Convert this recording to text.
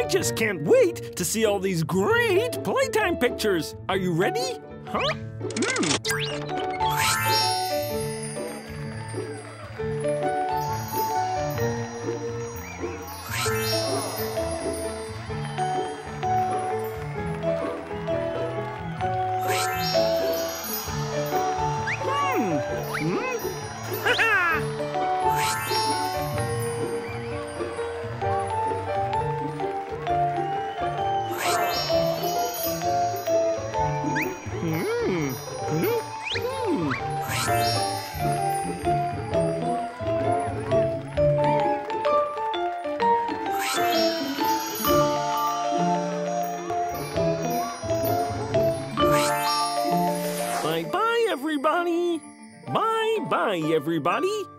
just can't wait to see all these great Playtime pictures. Are you ready? Huh? Bye-bye, everybody. Bye-bye, everybody.